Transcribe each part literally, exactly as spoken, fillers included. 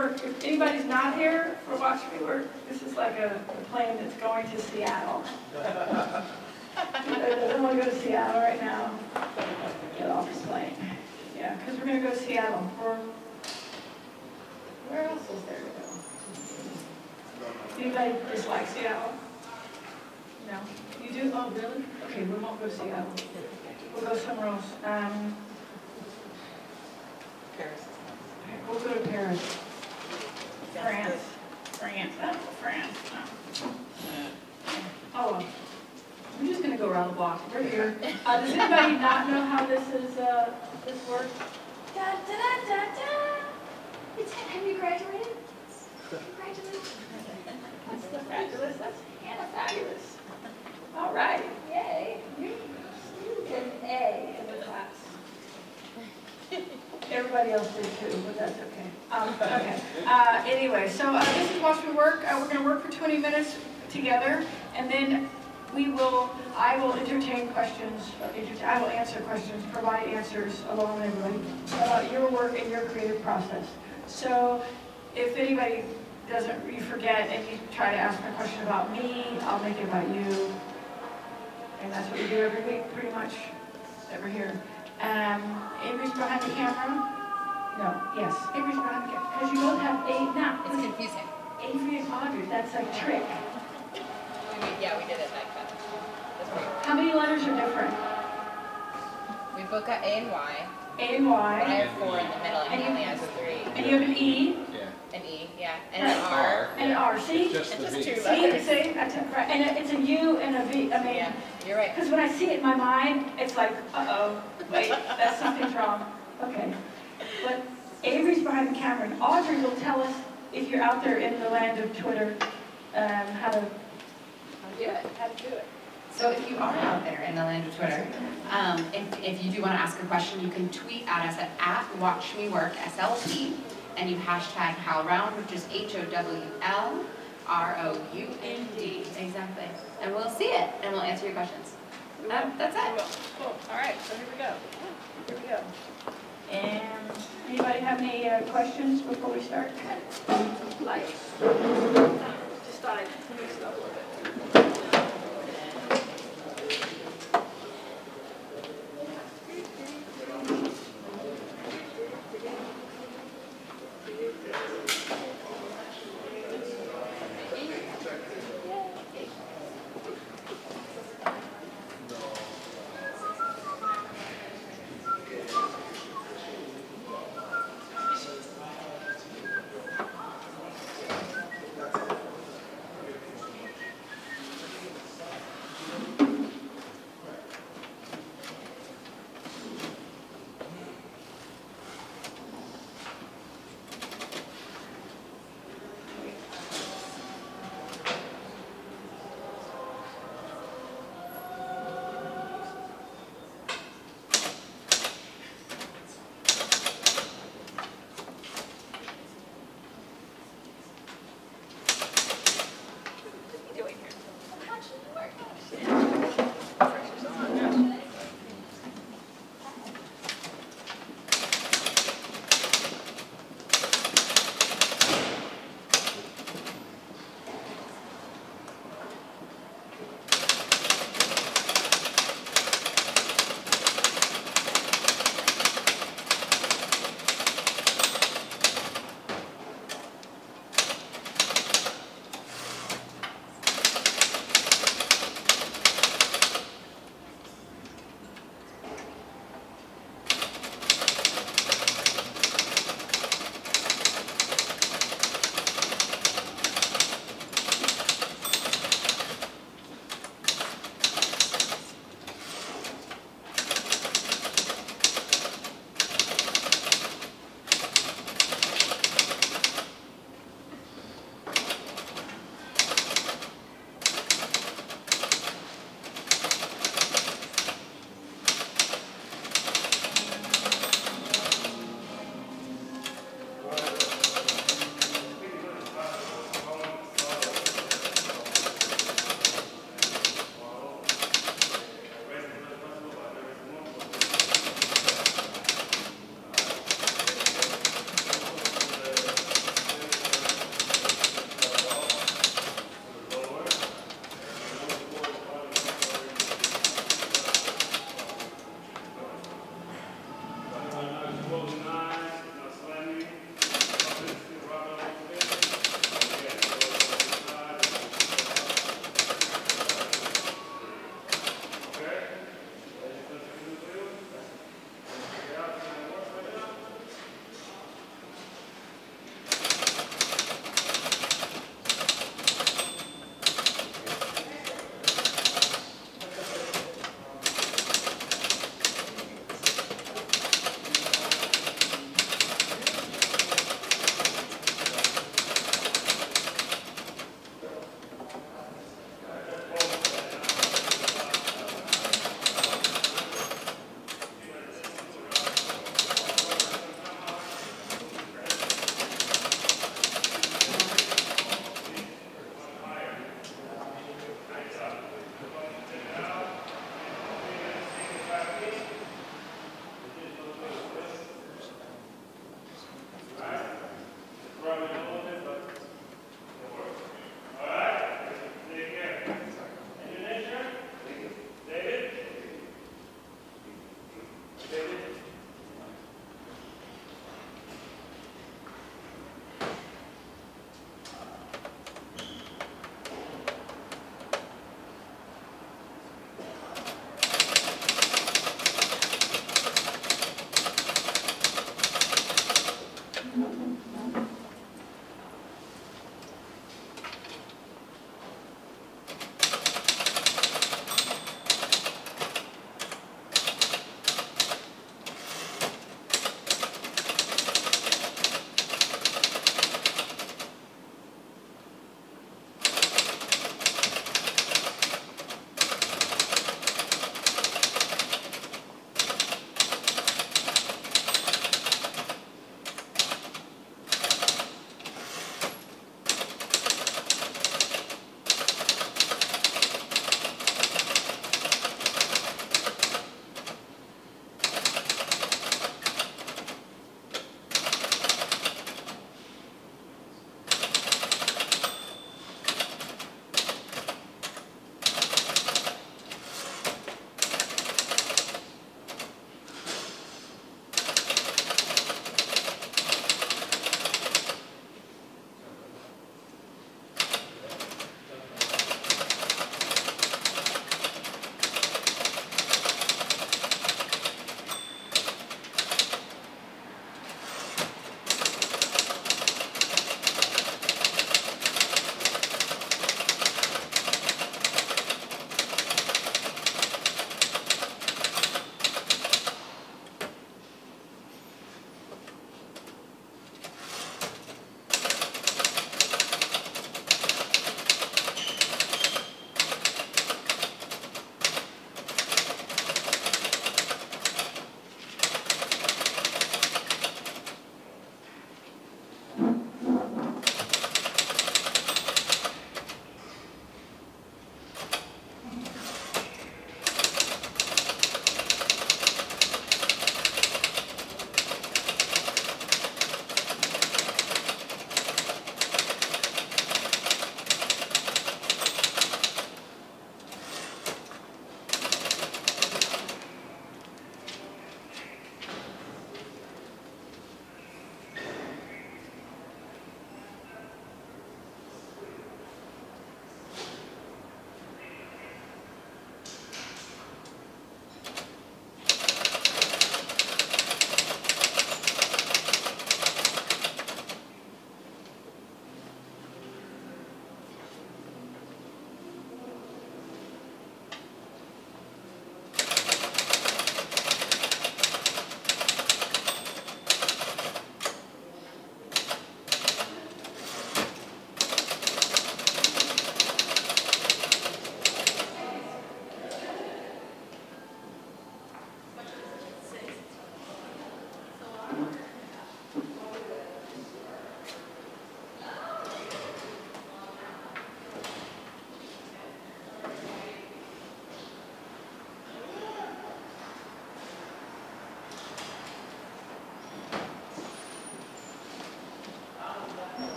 If anybody's not here for Watch Me Work, this is like a, a plane that's going to Seattle. I don't want to go to Seattle right now. Get off this plane. Yeah, because we're going to go to Seattle. Or where else is there to go? Anybody dislike Seattle? No. You do? Oh, really? Okay, we won't go to Seattle. We'll go somewhere else. Um, Paris. We'll go to Paris. France. France. I don't know France. No. Oh, we're just going to go around the block. We're here. Uh, does anybody not know how this is, uh, this works? Da, da, da, da, da. It's, have you graduated? Congratulations. That's the fabulous. That's Hannah Fabulous. All right. Yay. You, you get an A in the class. Everybody else did too, but that's okay. Um, okay. Uh, anyway, so uh, this is Watch Me Work. Uh, we're going to work for twenty minutes together, and then we will. I will entertain questions. I will answer questions, provide answers along with everybody about your work and your creative process. So, if anybody doesn't, you forget, and you try to ask me a question about me, I'll make it about you, and that's what we do every week, pretty much. That we're here. Um, Avery's behind the camera. No, yes, Avery's behind the camera. Because you both have A now. It's confusing. Avery and Audrey, that's a trick. We, yeah, we did it like that. That's weird. How many letters are different? We both got A and Y. A and Y. I have four in the middle, and, and he only has three. And you have an E. Yeah. An E, yeah. And an R. And an R. See? Just and the just V. two See, letters. see? That's it, right. And it's a U and a V. I mean, Yeah, you're right. because when I see it in my mind, it's like, uh-oh, wait, that's something's wrong. Okay. But Avery's behind the camera, and Audrey will tell us, if you're out there in the land of Twitter, um, how to do it. How to do it. So if you are out there in the land of Twitter, um, if, if you do want to ask a question, you can tweet at us at, at WatchMeWork S L P, and you hashtag HowlRound, which is H O W L R O U N D. Exactly. And we'll see it, and we'll answer your questions. Um, that's it. Cool. All right, so here we go. Here we go. And anybody have any uh, questions before we start? Like, just thought I'd mix it up a little bit.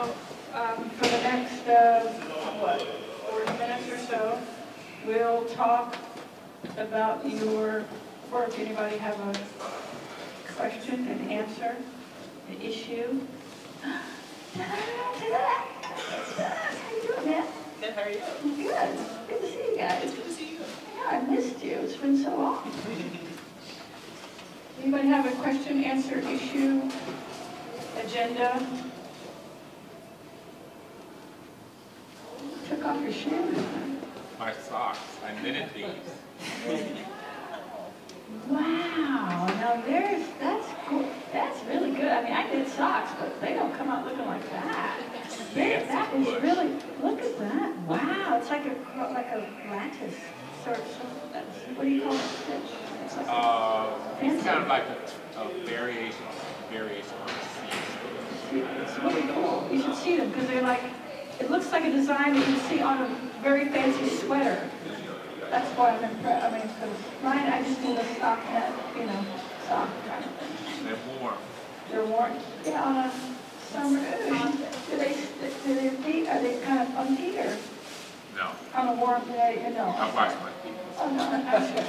Now, um, for the next, uh, what, forty minutes or so, we'll talk about your work. Anybody have a question, an answer, an issue? How you doing, man? Good, how are you? Good. Good to see you guys. It's good to see you. Yeah, I missed you. It's been so long. Anybody have a question, answer, issue, agenda? Took off your shoes. My socks. I knitted these. Wow. Now there's, that's cool. That's really good. I mean, I knit socks, but they don't come out looking like that. They, that is really, look at that. Wow. It's like a, like a lattice sort of, what do you call it? Stitch? It's like a- Uh, Fancy. it's kind of like a, a variation, variation on the It's really cool. You should see them because they're like, it looks like a design that you see on a very fancy sweater. That's why I'm impressed. I mean, because mine, I just need a sock net, you know, sock kind of thing. seams. They're warm. They're worn, yeah, on a summer. Do they, do their feet, are they kind of funky or No, on a warm day? You know. I wash my feet. Oh, no, I'm not sure.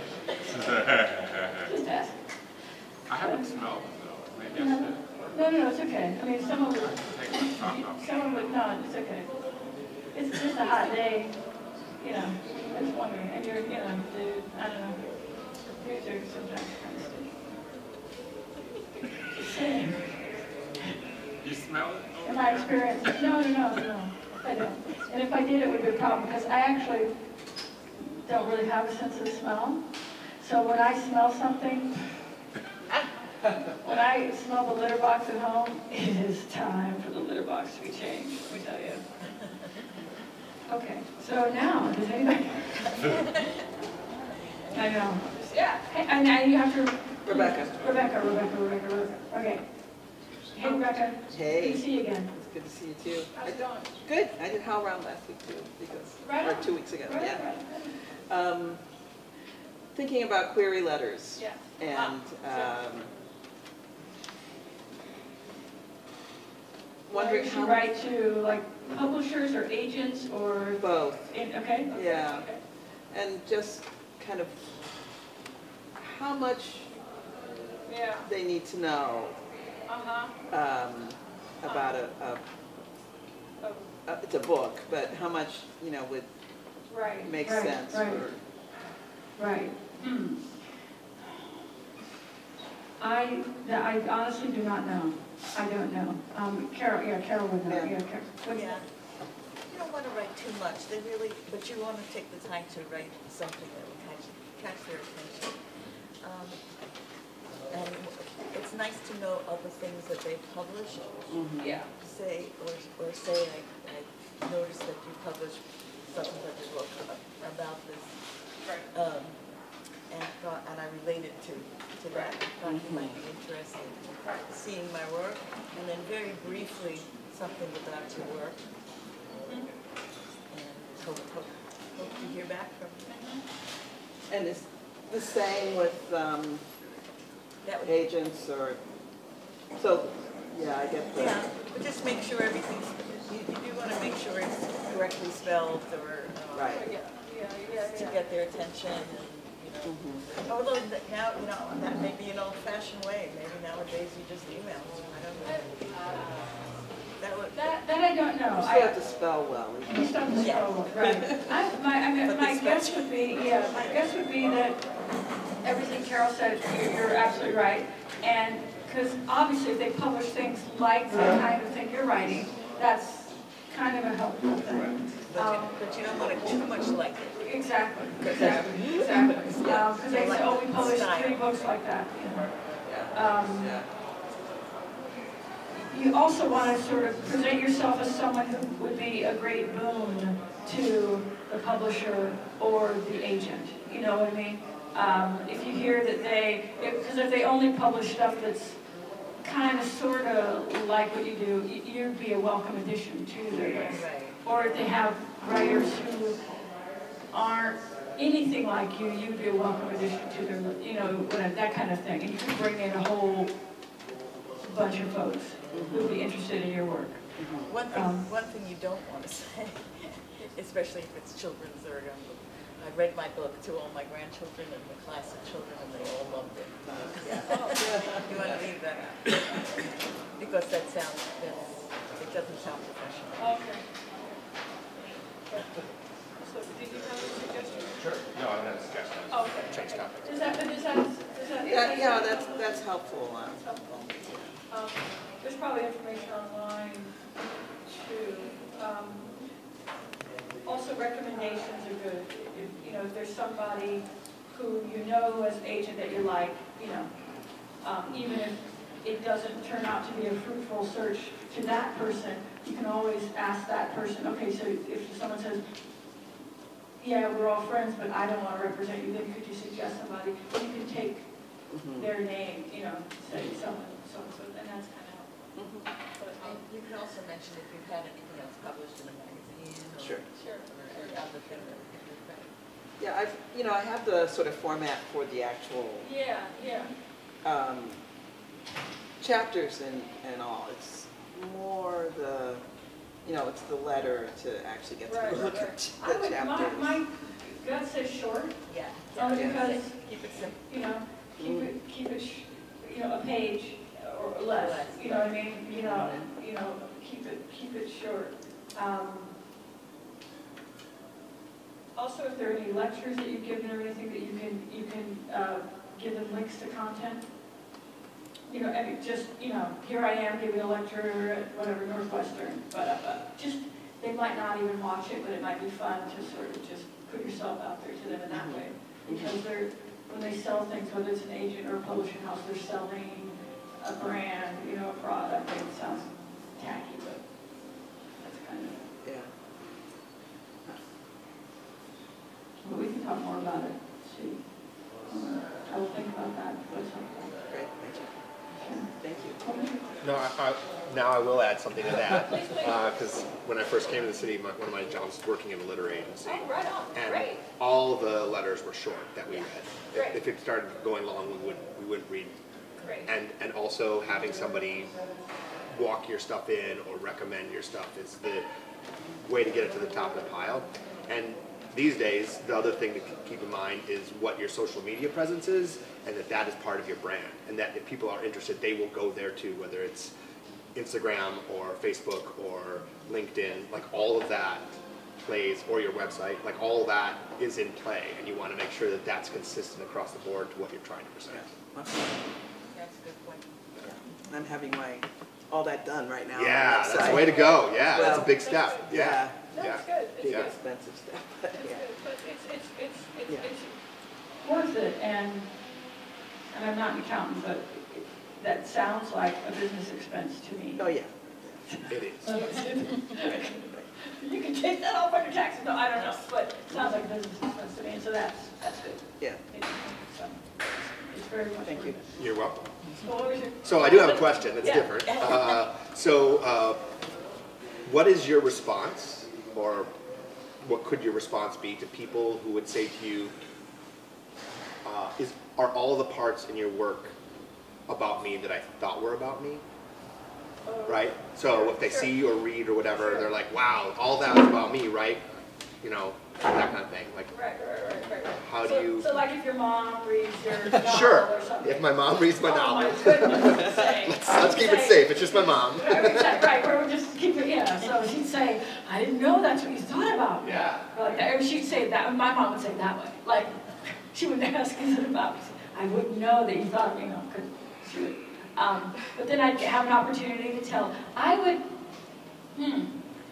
Just ask. I haven't smelled them though. Maybe I No, should. no, no, it's okay. I mean, some of it, Take my sock off. some of it, no, it's okay. It's just a hot day, you know, I was wondering, and you're, you know, dude, I don't know. Dudes are sometimes kind of sticky. Just saying. You smell it? In my experience, no, no, no, no, I don't. And if I did, it would be a problem, because I actually don't really have a sense of smell. So when I smell something, when I smell the litter box at home, it is time for the litter box to be changed, let me tell you. Okay, so now, does anybody? I know. Yeah, hey, and now you have to. Rebecca. Rebecca, Rebecca, Rebecca, Rebecca. Okay. Hey, Rebecca. Good Hey, to see you again. it's good to see you too. How's it going? Good, I did How Round last week too, because, Right or on. two weeks ago, Right, yeah. right, Um, Thinking about query letters. Yeah. And, um, wondering Wondering how. you write to like publishers or agents or, Both, in- okay? yeah. Okay. And just kind of how much Yeah, they need to know, uh-huh. um, about a, a, Oh, a- it's a book, but how much, you know, would Right. make right, sense right, for. Right. Hmm. I, I honestly do not know. I don't know. Um, Carol, yeah, Carol would know. Yeah. Yeah, Carol. What's- Yeah. You don't want to write too much, they really, but you want to take the time to write something that will catch, catch their attention. Um, And it's nice to know other things that they publish, Yeah. say, or, or say, I, I noticed that you published something that you wrote about this. Right. Um, and thought, and I related to, to that, I thought you might be interested in seeing my work, and then very briefly, something about your work. And hope, hope, hope to hear back from you. And it's the same with, um, That would, agents or, so, yeah, I get the. yeah, but just make sure everything's, you, you do want to make sure it's correctly spelled or, uh, Right. Yeah, yeah, yeah, to yeah. get their attention and, you know. Mhm. Although that now, you know, that may be an old-fashioned way, maybe nowadays you just email them, I don't know. That would, That, that I don't know. You I- still have to spell well. You still have to Yeah. scroll, right. I, my, I mean, But my this guess much. would be, yeah, my guess would be that everything Carol said, you're, you're absolutely right. And, because obviously if they publish things like the kind of thing you're writing, that's kind of a helpful thing. but Um, you, but you don't want it too much like it. Exactly, exactly, exactly. Because they say, oh, we published three books like that, you know. Um, Yeah. You also want to sort of present yourself as someone who would be a great boon to the publisher or the agent, you know what I mean? Um, if you hear that they, because if they only publish stuff that's kind of sort of like what you do, y- you'd be a welcome addition to their list. Right. Or if they have writers who aren't anything like you, you'd be a welcome addition to their, li- you know, whatever, that kind of thing. And you could bring in a whole bunch of folks. who would be interested in your work. One thing, Um, one thing you don't want to say, especially if it's children's or young, I read my book to all my grandchildren and the class of children, and they all loved it. You want to leave that out. Because that sounds, that's- it doesn't sound professional. Okay. So, did you have a suggestion? Sure. No, I have a suggestion. Okay. Change topic. Does that, does that, does that? Yeah, yeah, that's, that's helpful. uh, That's helpful. Um, There's probably information online too. Um, Also, recommendations are good. If, you know, if there's somebody who you know as an agent that you like, you know, um, even if it doesn't turn out to be a fruitful search to that person, you can always ask that person, okay, so if someone says, yeah, we're all friends, but I don't want to represent you, then could you suggest somebody? You can take mhm, their name, you know, say someone, so, so, and that's kind of helpful. mhm. But, And um, you can also mention if you've had anything else published in a magazine or. Sure. Sure. Or other thing that would be great. Yeah, I've, you know, I have the sort of format for the actual Yeah, yeah. um, chapters and, and all. It's more the, you know, it's the letter to actually get Right, to right, look right. at I the would, my, chapters. my gut says short, Yeah. only Yeah. because, Keep it simple. you know, keep it, keep it, sh- you know, a page or less, Less. you know what I mean? You know, you know, keep it, keep it short. Um, Also, if there are any lectures that you've given or anything that you can, you can uh, give them links to content. You know, I mean, just, you know, here I am giving a lecture at whatever, Northwestern, but uh, just, they might not even watch it, but it might be fun to sort of just put yourself out there to them in that way. Because they're, when they sell things, whether it's an agent or a publishing house, they're selling a brand, you know, a product. It sounds tacky, but that's kind of, Yeah. but we can talk more about it, see. Um, I will think about that, what's helpful. Great, thank you. Thank you. No, I, I, now I will add something to that, because when I first came to the city, my, one of my jobs was working in a literary agency. Oh, right on, And great. all the letters were short that we Yeah. read. Great. If, if it started going long, we wouldn't, we wouldn't read. Great. And, and also having somebody walk your stuff in or recommend your stuff is the way to get it to the top of the pile. And these days, the other thing to keep in mind is what your social media presence is, and that that is part of your brand. And that if people are interested, they will go there too, whether it's Instagram or Facebook or LinkedIn, like all of that plays, or your website, like all that is in play, and you want to make sure that that's consistent across the board to what you're trying to present. Yeah. That's a good point. I'm having my, all that done right now. on Yeah, the that's the website. way to go. Yeah, that's a Well, big step. Yeah. Yeah, No, Yeah. it's good, it's big Yeah. good. expensive stuff, but It's yeah. good, but it's, it's, it's, it's, Yeah. it's worth it, and, and I'm not an accountant, but it- that sounds like a business expense to me. Oh, yeah. It is. You can take that off on your taxes, no, I don't know, but it sounds like a business expense to me, and so that's, that's good. Yeah, So, it's very much. thank you. worth You're welcome. it. So what was your- So I do have a question that's Yeah. different. Uh, so, uh, what is your response, or what could your response be to people who would say to you, uh, is are all the parts in your work about me that I thought were about me? Right? So if they Sure. see or read or whatever, Sure. they're like, wow, all that was about me, right? You know, that kind of thing. Like, Right, right, right, right, right. How do So- you- So like if your mom reads your novel sure, or something. if my mom reads my Oh novel, my goodness, say. let's, let's keep it Say- safe. It's just my mom. Right, right, or just keep it, yeah, so she'd say, I didn't know that's what you thought about me. Yeah. Or like that, or she'd say that, my mom would say it that way, like, she would ask, is it about me? I wouldn't know that you thought, you know, because she would, um, but then I'd have an opportunity to tell. I would, hmm,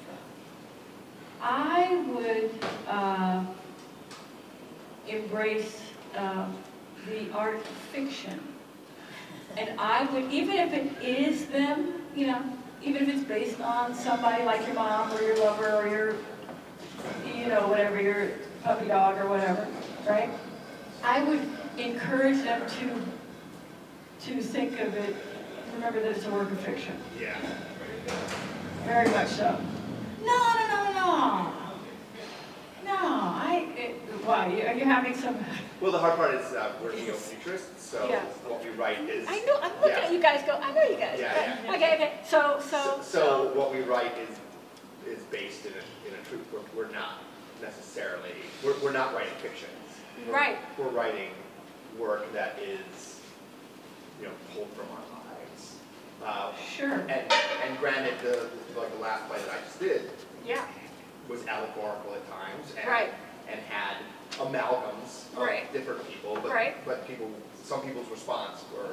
I would, uh, embrace, uh, the art of fiction. And I would, even if it is them, you know, even if it's based on somebody like your mom or your lover or your, you know, whatever, your puppy dog or whatever, right? I would encourage them to, to think of it, remember that it's a work of fiction. Yeah. Very much so. No, no, no, no, no. No, I, it, why, are you having some Well, the hard part is uh, we're neo-futurists, so Yeah. what we write is. I know, I'm looking yeah. at you guys go, I know you guys. Yeah, right? yeah. Okay, okay, so, So, so. so what we write is is based in a in a truth. We're, we're not necessarily we're, we're not writing fictions. We're, Right. We're writing work that is, you know, pulled from our lives. Uh, Sure, and and granted, the like the last play that I just did yeah, was allegorical at times, and Right. and had amalgams of Right. different people, but Right. but people some people's response were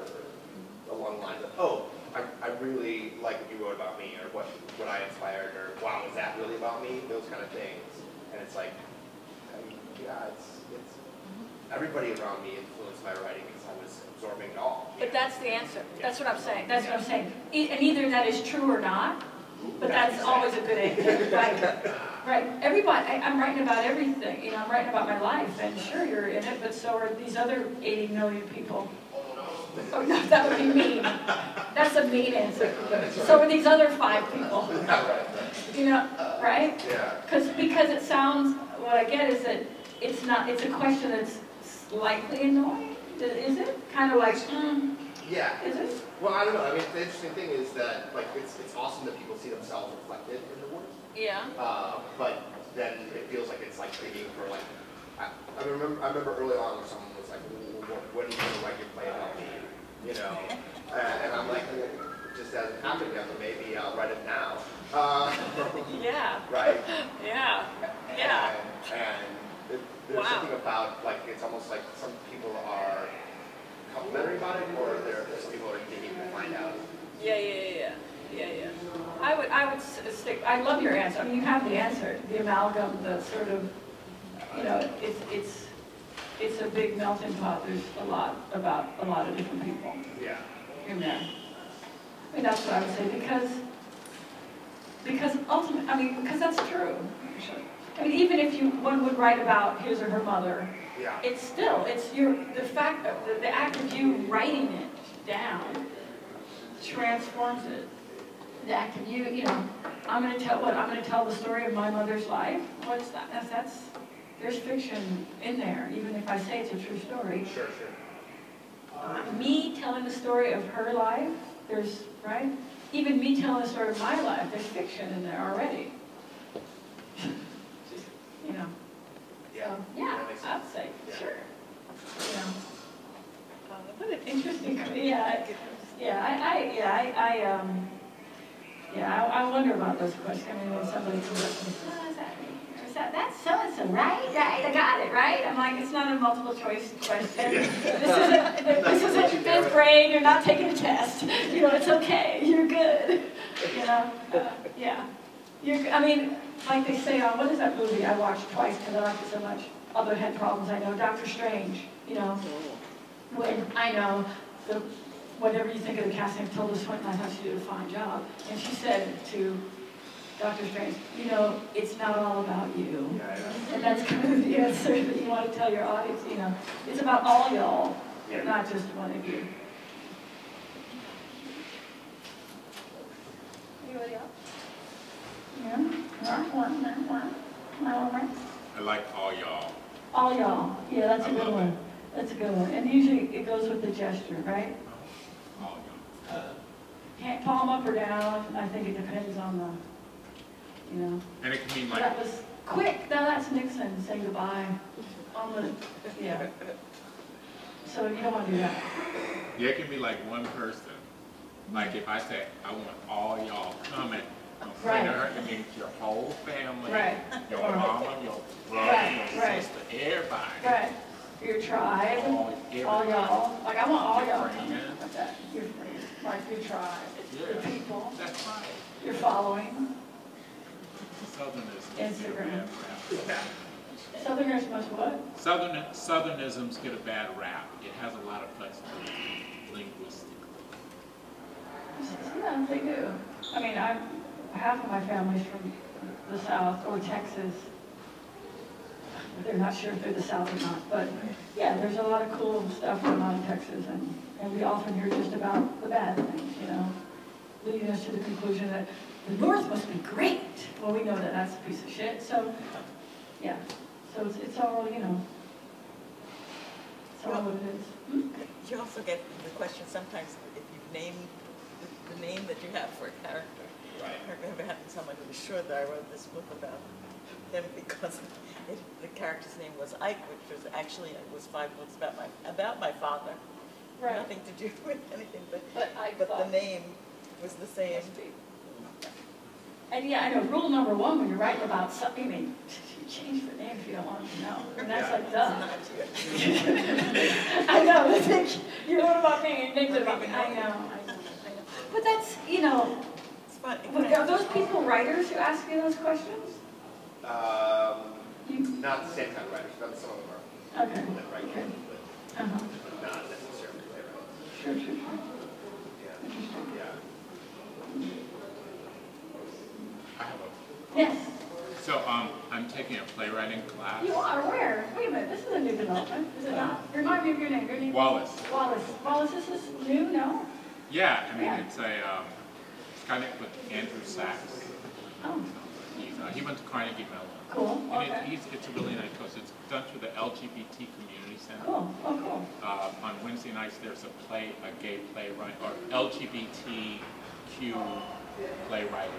along the lines of, oh, I, I really like what you wrote about me, or what what I inspired, or wow, is that really about me? Those kind of things, and it's like, I mean, yeah, it's it's everybody around me influenced my writing because I was absorbing it all. but that's the answer, that's what I'm saying, that's what I'm saying. E- And either that is true or not, but that's always a good answer, right? Right, everybody, I, I'm writing about everything, you know, I'm writing about my life, and sure, you're in it, but so are these other eighty million people. Oh, no, that would be mean. That's a mean answer. So are these other five people, Yeah, right, right. you know, right? Yeah. Because, because it sounds, what I get is that it's not, it's a question that's slightly annoying, is it? Kind of like, hmm, Yeah. is it? Well, I don't know. I mean, the interesting thing is that like it's it's awesome that people see themselves reflected in the work. Yeah. Uh, but then it feels like it's like digging for like, I, I remember I remember early on when someone was like, well, wh- when are you going to write your play about me? You know, and, and I'm like, it just hasn't happened yet, but maybe I'll write it now. Uh, Yeah. right? Yeah. Yeah. And, and it, there's Wow. something about like, it's almost like some people are complimentary about it, or there some people are digging to find out. Yeah, yeah, yeah, yeah, yeah, yeah. I would, I would s- stick, I love your answer, I mean, you have the answer, the amalgam, the sort of, you know, it's, it's, it's a big melting pot, there's a lot about a lot of different people Yeah. in there. I mean, that's what I would say, because, because ultimately, I mean, because that's true. I mean, even if you, one would write about his or her mother, Yeah. it's still, it's your, the fact, of the, the act of you writing it down transforms it. The act of you, you know, I'm gonna tell, what, I'm gonna tell the story of my mother's life? What's that? That's, that's, there's fiction in there, even if I say it's a true story. Sure, sure. Uh, Me telling the story of her life, there's, right? Even me telling the story of my life, there's fiction in there already. You know, Yeah. so, yeah, That makes sense. I'd say, Yeah. sure. You know. Uh, What an interesting, yeah, I- yeah, I, I, yeah, I, I, um, yeah, I, I wonder about those questions. I mean, when somebody comes up and says, oh, is that me? Or is that, that's so-and-so, right? Right, I got it, right? I'm like, it's not a multiple choice question. This isn't, this isn't fifth grade, you're not taking a test. You know, it's okay, you're good. You know, uh, yeah. You're, I mean, like they say on, what is that movie I watched twice because I liked it so much? Other head problems I know, Doctor Strange, you know. When, I know, the, whatever you think of the casting, Tilda Swinton, I thought she did a fine job. And she said to Doctor Strange, you know, it's not all about you. Yeah, yeah. And that's kind of the answer that you want to tell your audience, you know. It's about all y'all, Yeah. not just one of you. Anybody else? Yeah? I like all y'all. All y'all, yeah, that's a I good love one. it. That's a good one. And usually it goes with the gesture, right? All y'all. Can't palm up or down, I think it depends on the, you know. And it can mean That like, was quick, now that's Nixon saying goodbye on the, yeah. So you don't want to do that. yeah, it can be like one person. Like if I say, I want all y'all coming, I'm saying to her, it means your whole family, Right. your Right. mama, your brother, Right, your right. sister, everybody. Right, your tribe, All, all everybody. y'all, like I want all Your y'all. friends. Like that. Your friends, like your tribe, your Yeah. people, That's right. your following. Southerners. Instagram. Get a bad rap. Southerners must what? Southern, Southernisms get a bad rap. It has a lot of flexibility linguistically. Yeah, they do. I mean, I'm, half of my family's from the South or Texas. They're not sure if they're the South or not, but yeah, there's a lot of cool stuff going on in Texas, and, and we often hear just about the bad things, you know, leading us to the conclusion that the North must be great. Well, we know that that's a piece of shit, so, yeah. So it's, it's all, you know, tell them what it is. Hmm? You also get the question sometimes if you name the, the name that you have for a character. Right. I remember having someone who was sure that I wrote this book about them because it, the character's name was Ike, which was actually, it was five books about my, about my father. Right. Nothing to do with anything, but, But Ike but the thought- name was the same. And yeah, I know, rule number one, when you're writing about something, I mean, you change the name if you don't want to know. And that's like, duh. Not you. I know, they think, you wrote about me, and named it about me. I know, I know, I know. But that's, you know, It's fun. but are those people writers who ask you those questions? Um, You, not the same kind of writers, but some of them are okay, people that write, okay. but Uh-huh. not necessarily playwrights. Sure, sure, sure. Yeah, yeah. I have a, Yes, so, um, I'm taking a playwriting class. you are, where? Wait a minute, this is a new development, is it not? Remind me of your name, your name? Wallace. Wallace. Wallace, this is new, no? Yeah, I mean, Yeah. it's a, um, it's kind of with Andrew Sachs. Oh, He's, uh, he went to Carnegie Mellon. cool, And it, okay. he's, it's a really nice course. It's done through the L G B T Community Center. Cool, oh, cool. Uh, on Wednesday nights, there's a play, a gay playwright, or L G B T Q playwriting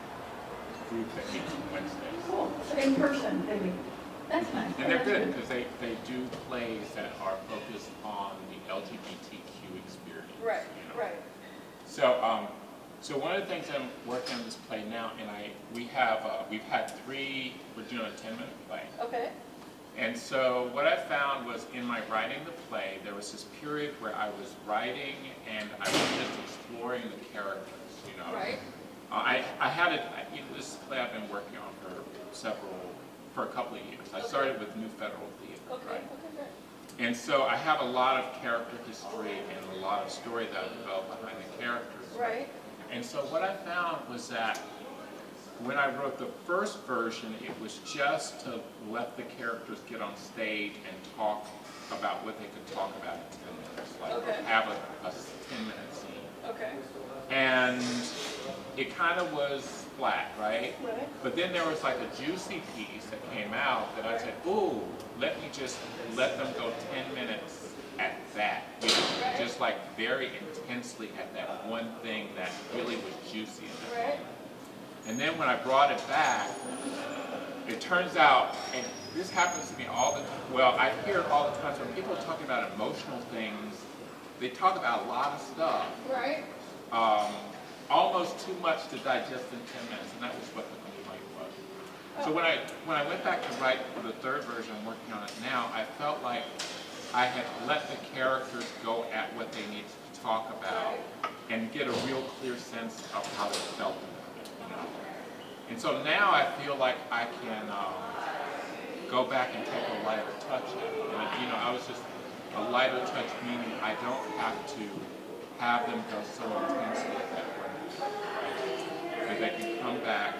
group that meets on Wednesdays. Cool, so in person, they meet. That's nice. And they're That's good, because they, they do plays that are focused on the L G B T Q experience. Right, you know. right. So, um, so one of the things I'm working on this play now, and I, we have, uh, we've had three, we're doing a ten minute play. Okay. And so what I found was in my writing the play, there was this period where I was writing and I was just exploring the characters, you know. Right. Uh, I, I had it, I- you know, this play I've been working on for several, for a couple of years. I Okay. started with New Federal Theater, Okay, right? okay, great. And so I have a lot of character history and a lot of story that I developed behind the characters. Right. And so what I found was that when I wrote the first version, it was just to let the characters get on stage and talk about what they could talk about in ten minutes, like Okay. have a, a ten minute scene. Okay. And it kind of was flat, right? Right. But then there was like a juicy piece that came out that I said, ooh, let me just let them go ten minutes at that, you know, Right. just like very intensely at that one thing that really was juicy in that Right. moment. And then when I brought it back, it turns out, and this happens to me all the time, well, I hear it all the time, so when people are talking about emotional things, they talk about a lot of stuff, Right. um, almost too much to digest in ten minutes, and that was what the complaint was. So when I, when I went back to write for the third version, I'm working on it now, I felt like I had let the characters go at what they needed to talk about and get a real clear sense of how they felt about it, you know. And so now I feel like I can um, go back and take a lighter touch at it. And, you know, I was just, a lighter touch meaning I don't have to have them go so intensely at that point. But they can come back,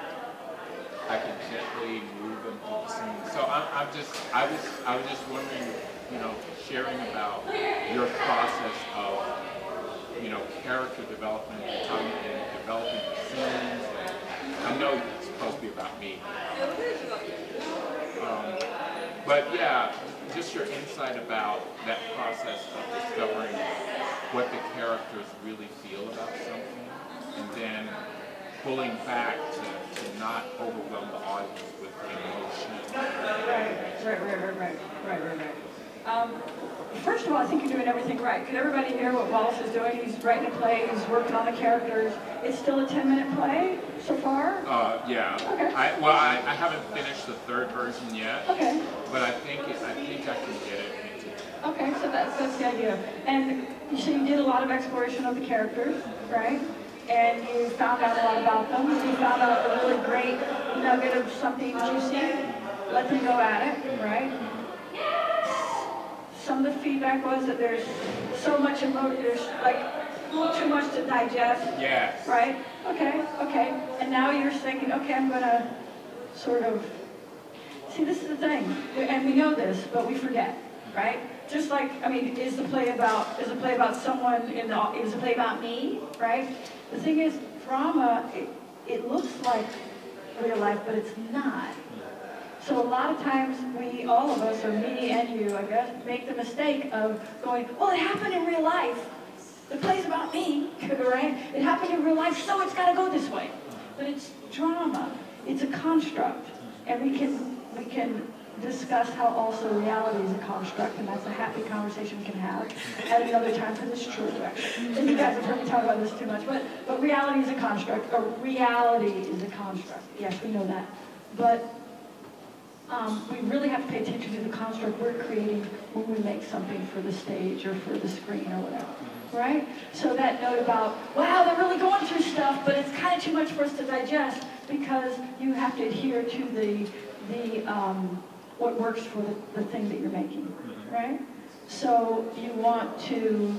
I can gently move them through the scene. So I'm, I'm just, I was, I was just wondering, you know, sharing about your process of, you know, character development and how you can developing the scenes. And I know it's supposed to be about me. Um, but yeah, just your insight about that process of discovering what the characters really feel about something, and then pulling back to, to not overwhelm the audience with emotion. Right, right, right, right, right, right, right, right. Um, first of all, I think you're doing everything right. Could everybody hear what Wallace is doing? He's writing a play, he's working on the characters. It's still a ten minute play so far? Uh, yeah. Okay. I, well, I, I haven't finished the third version yet, Okay, but I think it, I think I can get it into ten. okay, so that's, that's the idea. And you so you did a lot of exploration of the characters, right? And you found out a lot about them. You found out a really great nugget of something juicy. Let them go at it, right? Some of the feedback was that there's so much emotion, there's like a little too much to digest, Yes. right? Okay, okay. And now you're thinking, okay, I'm gonna sort of, see, this is the thing, and we know this, but we forget, right? Just like, I mean, is the play about, is the play about someone in the, is the play about me, right? The thing is, drama, it, it looks like real life, but it's not. So a lot of times we, all of us, or me and you, I guess, make the mistake of going, well, it happened in real life. The play's about me, right? It happened in real life, so it's got to go this way. But it's drama. It's a construct, and we can we can discuss how also reality is a construct, and that's a happy conversation we can have at another time, because it's true, actually. And you guys have heard me talk about this too much, but but reality is a construct, or reality is a construct. Yes, we know that, but um, we really have to pay attention to the construct we're creating when we make something for the stage or for the screen or whatever. Right? So that note about, wow, they're really going through stuff, but it's kind of too much for us to digest, because you have to adhere to the, the um, what works for the, the thing that you're making, right? So you want to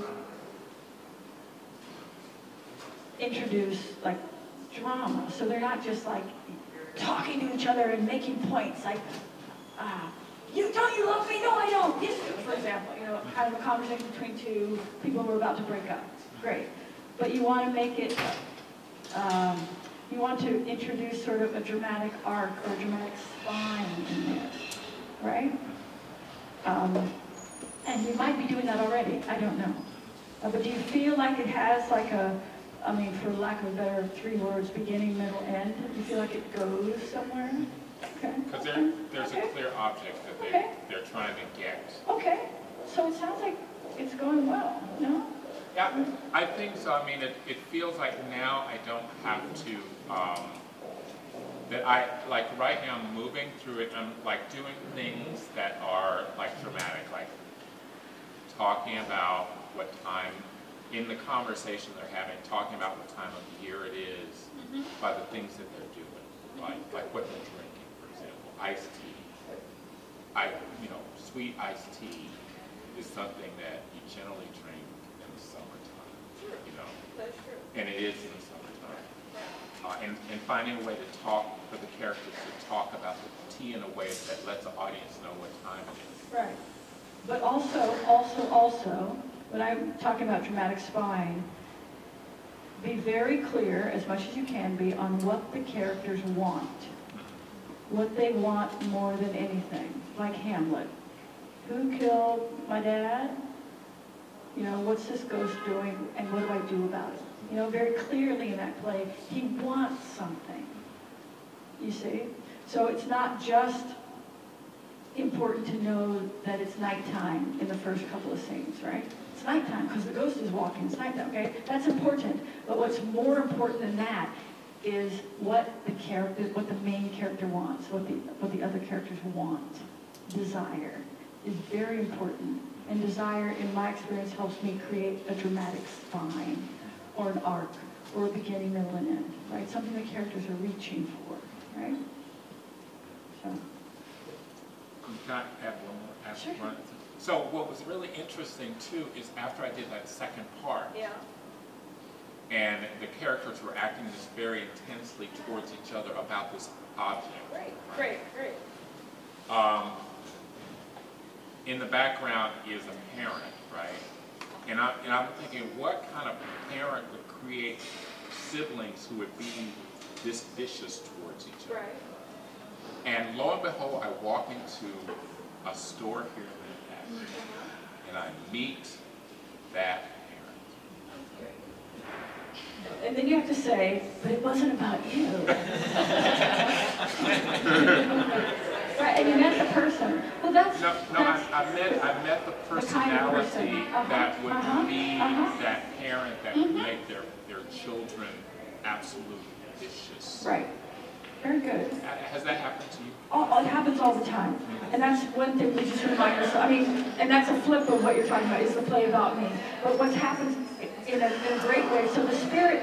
introduce, like, drama. So they're not just, like, talking to each other and making points, like, ah, you don't you love me? No, I don't. Yes, for example, you know, kind of a conversation between two people who are about to break up. Great. But you want to make it, um, you want to introduce sort of a dramatic arc or a dramatic spine in there, right? Um, and you might be doing that already. I don't know. Uh, but do you feel like it has like a, I mean, for lack of a better three words, beginning, middle, end? Do you feel like it goes somewhere? Okay. Because there, there's okay. a clear object that they, Okay. they're trying to get. Okay, so it sounds like it's going well, no? Yeah, I think so. I mean, it, it feels like now I don't have to, um, that I, like right now I'm moving through it, I'm like doing things that are like dramatic, like talking about what time, in the conversation they're having, talking about what time of year it is mm-hmm. by the things that they're doing, like, like what they're drinking. Iced tea. I, you know, sweet iced tea is something that you generally drink in the summertime. Sure. You know, that's true. And it is in the summertime. Uh, and, and finding a way to talk for the characters to talk about the tea in a way that lets the audience know what time it is. Right. But also, also, also, when I'm talking about dramatic spine, be very clear, as much as you can be, on what the characters want. What they want more than anything, like Hamlet. Who killed my dad? You know, what's this ghost doing, and what do I do about it? You know, very clearly in that play, he wants something, you see? So it's not just important to know that it's nighttime in the first couple of scenes, right? It's nighttime because the ghost is walking, it's nighttime, okay? That's important, but what's more important than that is what the character, what the main character wants, what the what the other characters want. Desire is very important, and desire, in my experience, helps me create a dramatic spine, or an arc, or a beginning, middle, and end. Right? Something the characters are reaching for. Right? So. Can I add one more? Add Sure. one? So what was really interesting too is after I did that second part. Yeah. And the characters were acting this very intensely towards each other about this object. Great, great, great. Um, in the background is a parent, right? And, I, and I'm thinking, what kind of parent would create siblings who would be this vicious towards each other? Right. And lo and behold, I walk into a store here in Manhattan, and I meet that And then you have to say, but it wasn't about you. Right, and you met the person. Well, that's... No, no, I, that's, I met I met the the kind of personality person. Uh-huh, that would uh-huh, be uh-huh. that parent that Mm-hmm. would make their, their children absolutely vicious. Right. Very good. Uh, Has that happened to you? Oh, it happens all the time. And that's one thing we just remind ourselves. I mean, and that's a flip of what you're talking about, is the play about me. But what happens in a, in a great way, so the spirit,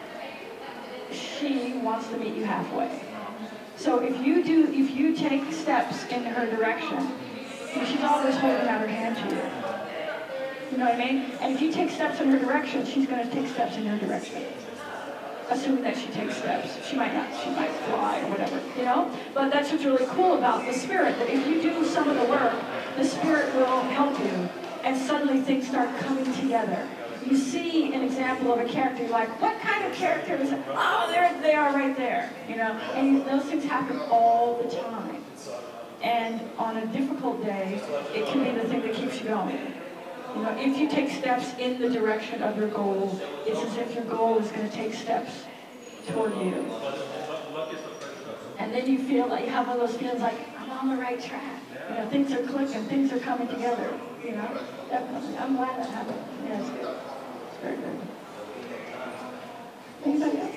she wants to meet you halfway. So if you do, if you take steps in her direction, she's always holding out her hand to you. You know what I mean? And if you take steps in her direction, she's going to take steps in your direction. Assuming that she takes steps. She might not, she might fly or whatever, you know? But that's what's really cool about the spirit, that if you do some of the work, the spirit will help you, and suddenly things start coming together. You see an example of a character, you're like, what kind of character is it? Oh, there they are right there, you know? And those things happen all the time. And on a difficult day, it can be the thing that keeps you going. You know, if you take steps in the direction of your goal, it's as if your goal is going to take steps toward you. And then you feel like you have one of those feelings like, I'm on the right track. You know, things are clicking, things are coming together. You know, definitely. I'm glad that happened. Yeah, it's good. It's very good. Anybody else?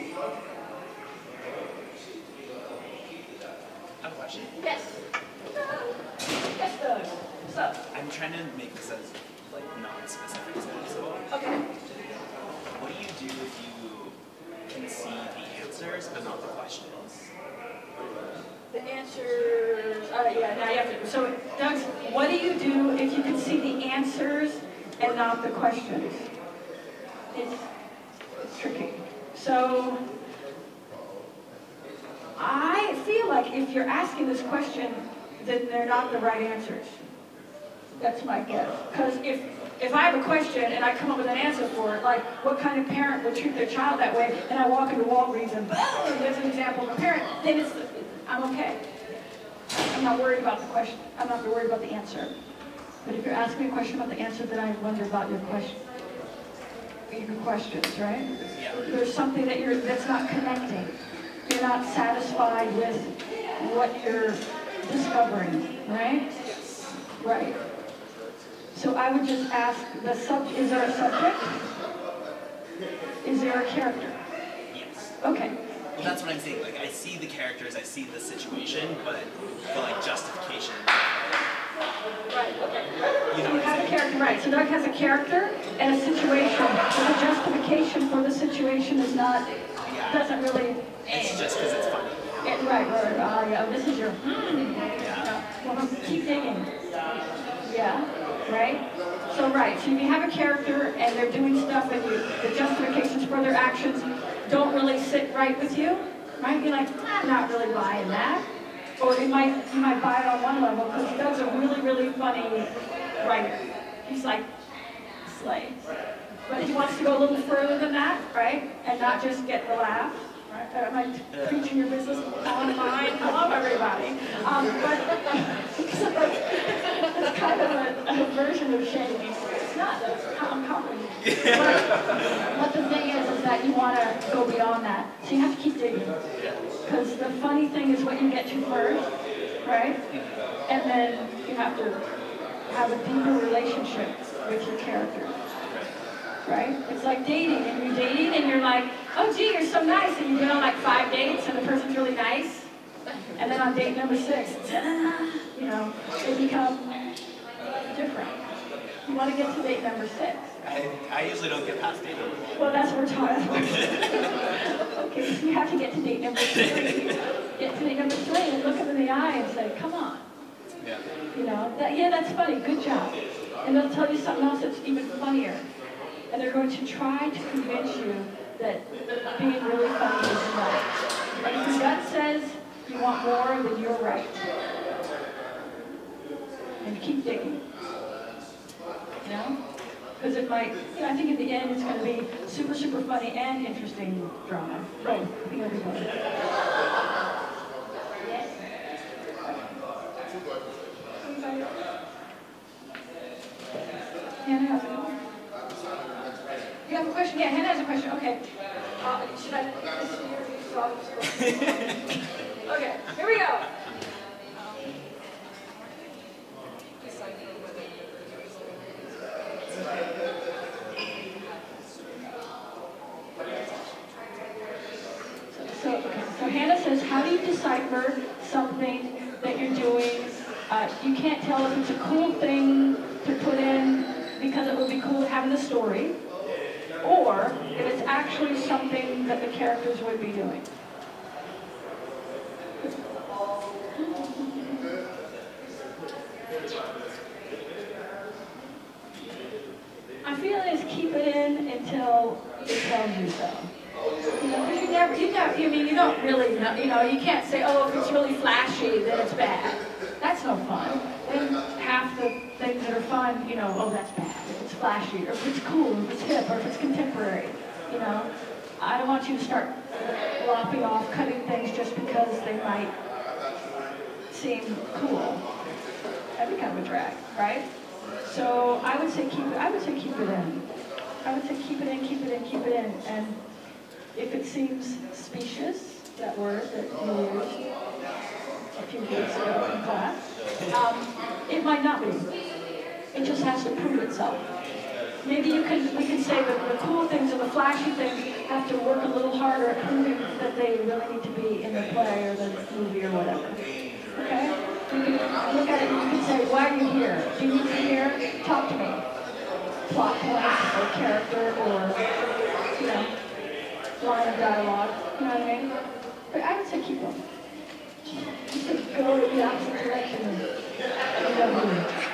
I have a question. Yes. Yes, Doug. What's up? I'm trying to make this as like non-specific as possible. Okay. What do you do if you can see the answers but not the questions? The answers, uh, yeah, now you have to, so Doug, what do you do if you can see the answers and not the questions? It's, it's tricky. So, I feel like if you're asking this question, then they're not the right answers. That's my guess. Because if, if I have a question and I come up with an answer for it, like what kind of parent would treat their child that way, and I walk into Walgreens and boom, there's an example of a parent, then it's, I'm okay. I'm not worried about the question. I'm not worried about the answer. But if you're asking me a question about the answer, then I wonder about your question. Your questions, right? Yeah. There's something that you're that's not connecting. You're not satisfied with what you're discovering, right? Right. So I would just ask the sub. Is there a subject? Is there a character? Yes. Okay. Well, that's what I'm saying. Like, I see the characters, I see the situation, but the like justification. Right, okay. You know So you what I'm have a saying? character, right. So Doug has a character and a situation. But the justification for the situation is not, doesn't really, It's just because it's funny. it, right, right, uh, yeah, this is your, Yeah. well, keep digging. Yeah, right? So, right, so you have a character and they're doing stuff and you, the justifications for their actions don't really sit right with you. Might be like, I'm not really buying that. Or it might, you might buy it on one level because Doug's a really, really funny writer. He's like, slay. But he wants to go a little further than that, right? And not just get the laugh. Right? Am I preaching your business on mine? I love everybody. Um, but it's kind of a, a version of shame. It's not, that's I'm comedy. But, but the thing is, is that you want to go beyond that. So you have to keep digging. Because the funny thing is what you get to first, right? And then you have to have a deeper relationship with your character. Right? It's like dating, and you're dating and you're like, oh gee, you're so nice, and you've been on like five dates and the person's really nice. And then on date number six, you know, they become different. You want to get to date number six. I, I usually don't get past date number one. Well, that's what we're talking about. Okay, so you have to get to date number three. Get to date number three and look them in the eye and say, come on. Yeah. You know, that, yeah, that's funny, good job. And they'll tell you something else that's even funnier. And they're going to try to convince you that being really funny is right. And if your gut says you want more, then you're right. And keep digging. You know? Because it might, you know, I think at the end it's going to be super, super funny and interesting drama. Both. I think it'll be both. Yes? Anybody else? Hannah, how's it going? You have a question? Yeah, Hannah has a question. Okay. Uh, should I? This is your so I'll just go. Okay, here we go. So, okay. So Hannah says, how do you decipher something that you're doing? Uh, you can't tell if it's a cool thing to put in because it would be cool to have in the story, or if it's actually something that the characters would be doing. I feel is keep it in until it tells you so. You know, because you never, you never, I mean, you don't really know, you know, you can't say, oh, if it's really flashy, then it's bad. That's no fun. Then half the things that are fun, you know, oh, that's bad. If it's flashy, or if it's cool, or if it's hip, or if it's contemporary, you know. I don't want you to start lopping off, cutting things just because they might seem cool. That'd be kind of a drag, right? So I would say keep it, I would say keep it in. I would say keep it in, keep it in, keep it in. And if it seems specious, that word that you used a few weeks ago in class, um, it might not be. It just has to prove itself. Maybe you can, we can say that the cool things and the flashy things have to work a little harder at proving that they really need to be in the play or the movie or whatever. Okay? You can look at it and you can say, why are you here? Do you need to be here? Talk to me. Plot point or character or, you know, line of dialogue. You know what I mean? But I would say keep them. Just to go in the opposite direction and you know,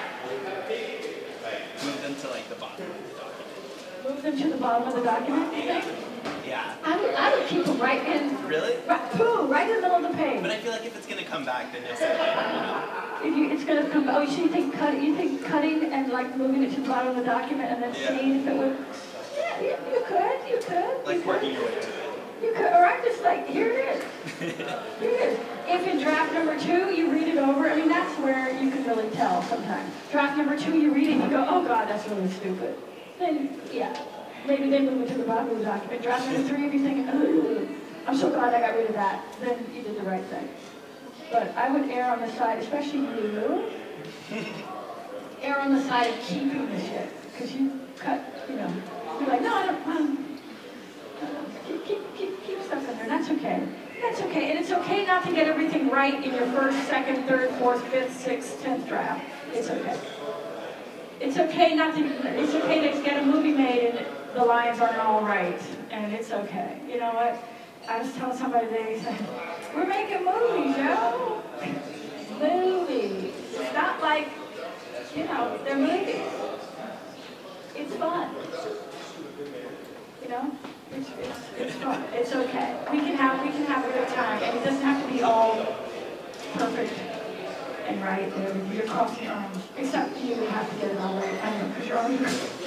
Move them to like the bottom of the document. move them to the bottom of the document, you think? Yeah. I would, I would keep them right in, Really? right, boom, right in the middle of the page. But I feel like if it's gonna come back, then you'll say later, you know? If you, it's gonna come, oh, so you think cut, you think cutting and like moving it to the bottom of the document and then Yeah. seeing if it would, yeah, you, you could, you could. Like you working could. your way to it. You could, or I just like, here it is. Here it is. If in draft number two, you read it over, I mean, that's where you can really tell sometimes. Draft number two, you read it and you go, oh God, that's really stupid. Then, yeah, maybe they move it to the bottom of the document. Draft number three, if you're thinking, oh, I'm so glad I got rid of that, then you did the right thing. But I would err on the side, especially you, err on the side of keeping the shit. Because you cut, you know, you're like, no, I don't, um, keep, keep, keep, keep stuff in there, that's okay. That's okay, and it's okay not to get everything right in your first, second, third, fourth, fifth, sixth, tenth draft. It's okay. It's okay not to, it's okay to get a movie made and the lines aren't all right, and it's okay. You know what? I was telling somebody today, he said, we're making movies, yo. Movies. It's not like, you know, they're movies. It's fun. You know? It's, it's, it's fun. It's okay. We can have we can have a good time, and it doesn't have to be all perfect and right and everything. You're crossing arms, except you have to get it all right. I know, because you're on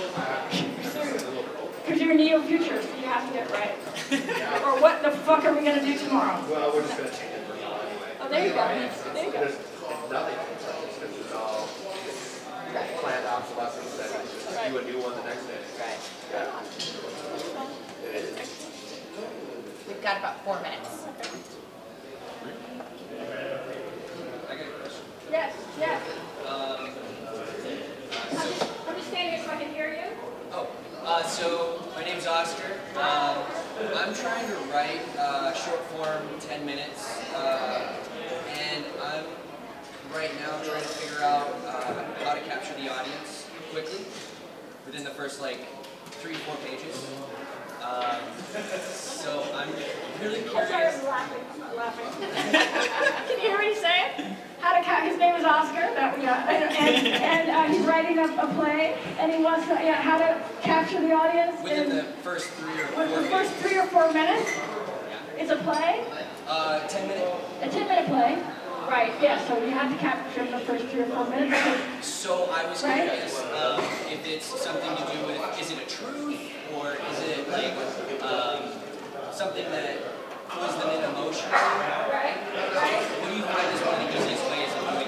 because you're neo-futurist. You have to get it right. Or what the fuck are we gonna do tomorrow? Well, we're just gonna change it for now anyway. Oh, there you go. There you go. There's nothing because it's all planned obsolescence that it's just do a new one the next day. Right. Yeah. It is. We've got about four minutes. I got a question. Yes, yes. Um, I'm just, I'm just standing here so I can hear you. oh, uh, so my name's Oscar. Um, I'm trying to write uh, short form, ten minutes, uh, and I'm right now trying to figure out uh, how to capture the audience quickly within the first like three, four pages. Um, so I'm really I'm sorry, curious. I'm laughing. I'm not laughing. Can you hear what he's saying? How to ca- his name is Oscar. That we got. And, and, and uh, he's writing a, a play, and he wants to, yeah, how to capture the audience Within in the first three or four with the first pages. three or four minutes. It's a play, Uh, ten minutes. a ten-minute play. Right. Yeah. So you have to capture the first three or four minutes. because- So I was Right. curious um, if it's something to do with, is it a truth or is it like um, something that pulls them in emotionally? Right. Right. What do you find is one of the easiest ways of doing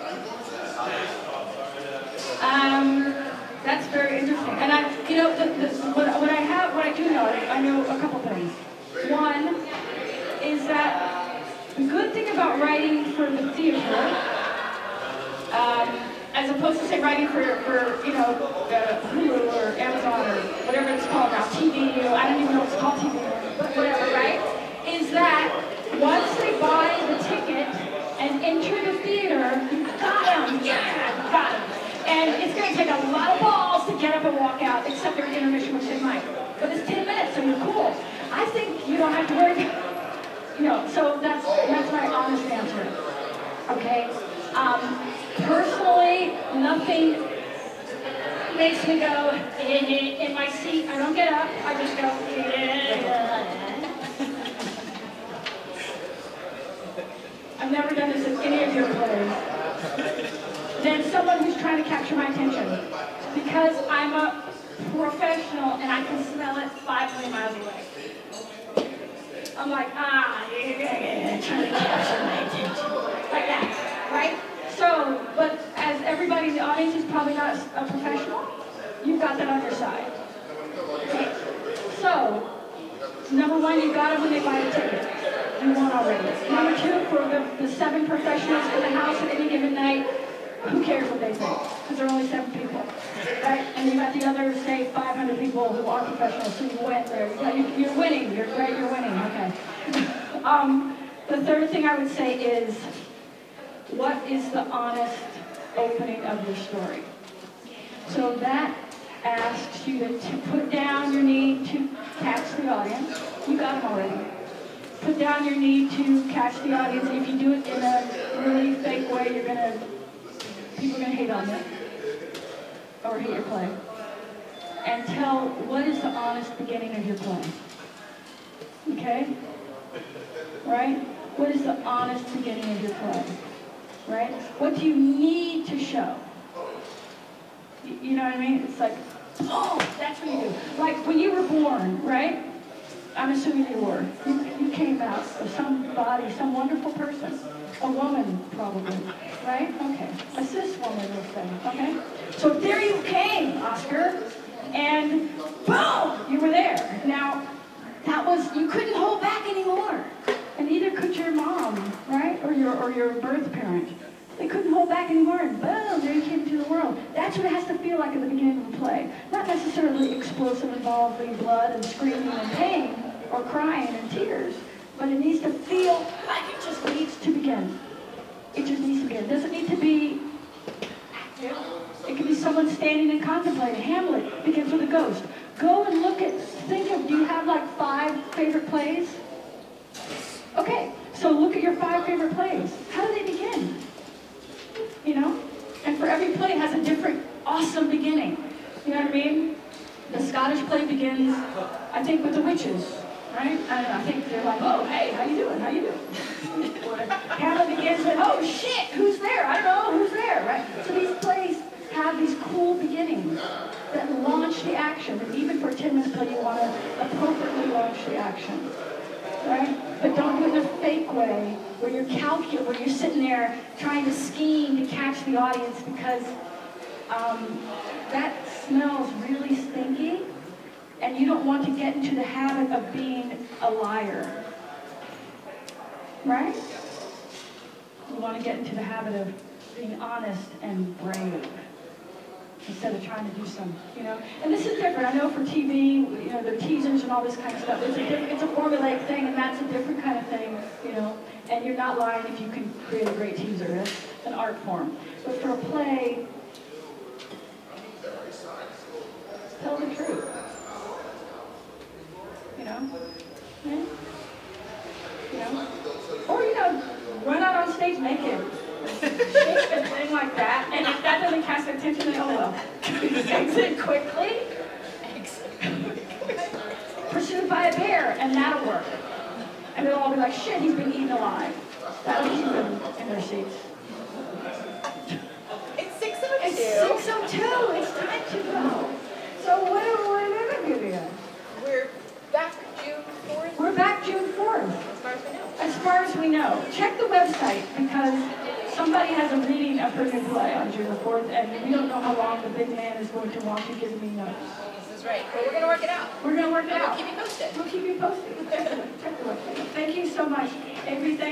that? Um, that's very interesting. And I, you know, the, the, what, what I have, what I do know, I know a couple things. One is that the good thing about writing for the theater, um, as opposed to say writing for, for you know, uh, Hulu or Amazon or whatever it's called now, T V, or I don't even know what it's called, T V, but whatever, right? Is that once they buy the ticket and enter the theater, you got them, yeah, got them. And it's going to take a lot of balls to get up and walk out, except during intermission, which they might. But it's ten minutes, so you're cool. I think you don't have to worry. You know, so that's that's my honest answer. Okay. Um, personally, nothing makes me go in my seat. I don't get up. I just go. I've never done this in any of your plays. Then someone who's trying to capture my attention, because I'm a professional and I can smell it five million miles away. I'm like, ah, you're gonna trying to capture my attention. Like that, you got them when they buy a ticket. You won already. Number two, for the, the seven professionals in the house at any given night, who cares what they think? Because there are only seven people, right? And you got the other, say, five hundred people who are professionals, so you went there. You got, you, you're winning. You're great. You're winning. Okay. um, the third thing I would say is, what is the honest opening of your story? So that asks you to, to put down your need to catch the audience. You got them already. Put down your need to catch the audience. If you do it in a really fake way, you're gonna, people are gonna hate on you or hate your play. And tell what is the honest beginning of your play. Okay? Right? What is the honest beginning of your play? Right? What do you need to show? You, you know what I mean? It's like, oh, that's what you do. Like when you were born, right? I'm assuming you were. You, you came out of somebody, some wonderful person. A woman, probably. Right? Okay. A cis woman, we'll say. Okay? So there you came, Oscar. And boom! You were there. Now, that was, you couldn't hold back anymore. And neither could your mom, right? Or your, or your birth parent. They couldn't hold back anymore, and boom, there you came into the world. That's what it has to feel like at the beginning of the play. Not necessarily explosive, involving blood and screaming and pain, or crying and tears, but it needs to feel like it just needs to begin. It just needs to begin. It doesn't need to be active. It can be someone standing and contemplating. Hamlet begins with a ghost. Go and look at, think of, do you have like five favorite plays? Okay, so look at your five favorite plays. How do they begin? You know? And for every play has a different awesome beginning. You know what I mean? The Scottish play begins, I think, with the witches, right? I don't know, I think they're like, oh, hey, how you doing? How you doing? Hamlet begins with, oh, shit, who's there? I don't know, who's there, right? So these plays have these cool beginnings that launch the action. And even for a ten-minute play, you want to appropriately launch the action, right? But don't do it in a fake way, where you're calculating, where you're sitting there trying to scheme to catch the audience, because um, that smells really stinky, and you don't want to get into the habit of being a liar, right? You want to get into the habit of being honest and brave, instead of trying to do some, you know. And this is different. I know for T V, you know, the teasers and all this kind of stuff. It's a different, it's a formulaic thing, and that's a different kind of thing, you know. And you're not lying if you can create a great teaser. It's an art form. But for a play, tell the truth. You know, yeah. You know, or you know, run out on stage naked. Shake a thing like that, and if that doesn't catch their attention, then oh well. Exit quickly. Pursued by a bear, and that'll work. And they'll all be like, shit, he's been eaten alive. That'll keep them in their seats. It's six oh two. It's six oh two. It's time to go. So what are we going to do? We're back June fourth. We're back June fourth. As far as we know. As far as we know. Check the website, because somebody has a reading of her new play on June the fourth, and we don't know how long the big man is going to want to give me notes. This is right. But we're going to work it out. We're going to work it And out. we'll keep you posted. We'll keep you posted. Check the website. Thank you so much. Everything.